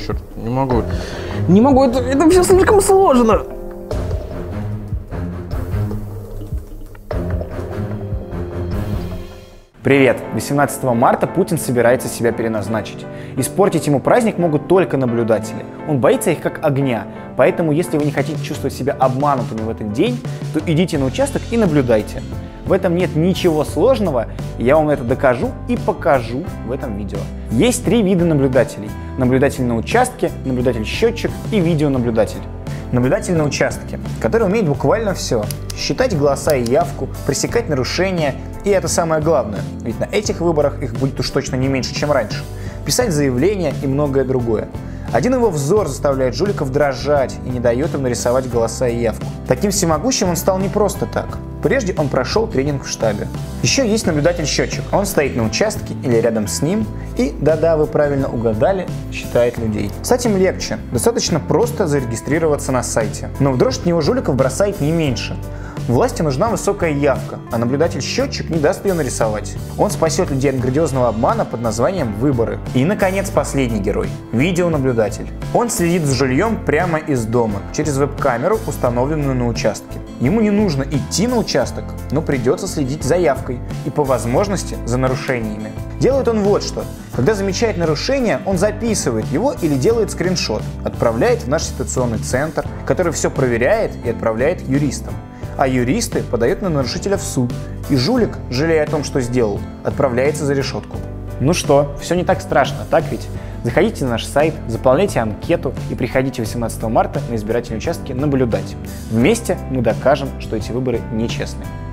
черт, не могу. Не могу, это все слишком сложно. Привет! 18 марта Путин собирается себя переназначить. Испортить ему праздник могут только наблюдатели. Он боится их как огня. Поэтому, если вы не хотите чувствовать себя обманутыми в этот день, то идите на участок и наблюдайте. В этом нет ничего сложного, и я вам это докажу и покажу в этом видео. Есть три вида наблюдателей. Наблюдатель на участке, наблюдатель-счетчик и видеонаблюдатель. Наблюдатель на участке, который умеет буквально все. Считать голоса и явку, пресекать нарушения, и это самое главное, ведь на этих выборах их будет уж точно не меньше, чем раньше. Писать заявления и многое другое. Один его взор заставляет жуликов дрожать и не дает им нарисовать голоса и явку. Таким всемогущим он стал не просто так. Прежде он прошел тренинг в штабе. Еще есть наблюдатель-счетчик. Он стоит на участке или рядом с ним и, да-да, вы правильно угадали, считает людей. С этим легче. Достаточно просто зарегистрироваться на сайте. Но в дрожь от него жуликов бросает не меньше. Власти нужна высокая явка, а наблюдатель-счетчик не даст ее нарисовать. Он спасет людей от грандиозного обмана под названием «выборы». И, наконец, последний герой – видеонаблюдатель. Он следит за жильем прямо из дома, через веб-камеру, установленную на участке. Ему не нужно идти на участок, но придется следить за явкой и, по возможности, за нарушениями. Делает он вот что. Когда замечает нарушение, он записывает его или делает скриншот, отправляет в наш ситуационный центр, который все проверяет и отправляет юристам. А юристы подают на нарушителя в суд, и жулик, жалея о том, что сделал, отправляется за решетку. Ну что, все не так страшно, так ведь? Заходите на наш сайт, заполняйте анкету и приходите 18 марта на избирательные участки наблюдать. Вместе мы докажем, что эти выборы нечестны.